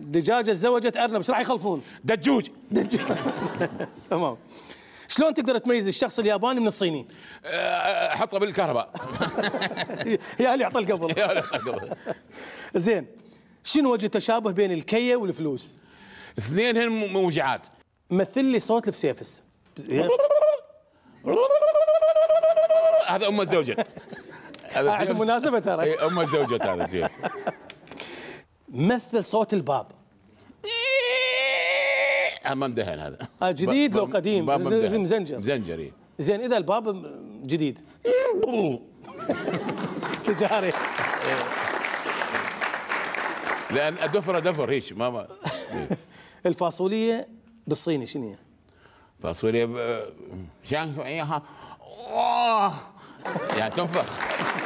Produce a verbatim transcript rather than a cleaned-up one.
دجاجة تزوجت أرنب، ايش راح يخلفون؟ دجوج. دجاج. تمام. شلون تقدر تميز الشخص الياباني من الصيني؟ احطه بالكهرباء. يا اللي يعطى القبل. يا اللي يعطى القبل. زين، شنو وجه التشابه بين الكية والفلوس؟ اثنينهن موجعات. مثل لي صوت الفسيفس. هذا ام الزوجة. هذا عاد مناسبة ترى. ام الزوجة هذا شيء. مثل صوت الباب. امام دهن هذا. آه جديد لو قديم؟ مزنجر. مزنجر. زين اذا الباب جديد. تجاري. لان دفره دفر هيك ما ما. الفاصولية بالصيني شنو هي؟ فاصوليا ب... يعني تنفخ.